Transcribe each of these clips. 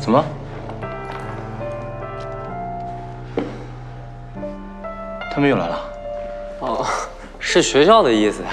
怎么？他们又来了？ 哦，是学校的意思。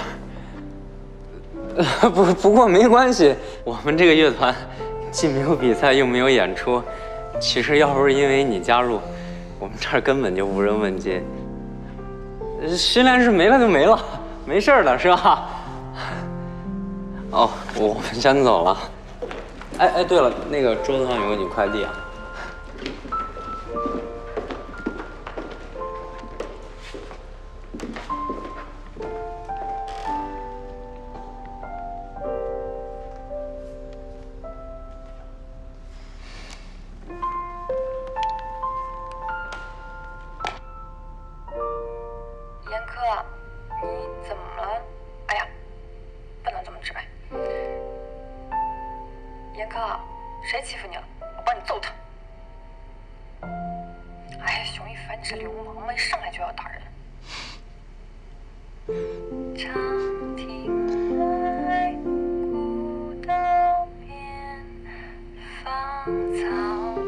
不过没关系，我们这个乐团既没有比赛又没有演出，其实要不是因为你加入，我们这儿根本就无人问津。训练室没了就没了，没事的是吧？哦，我们先走了。哎，对了，那个桌子上有个你快递啊。 严科，你怎么了？哎呀，不能这么直白。严科，谁欺负你了？我帮你揍他。哎呀，熊一凡，你这流氓嘛，一上来就要打人。长亭外，古道边，芳草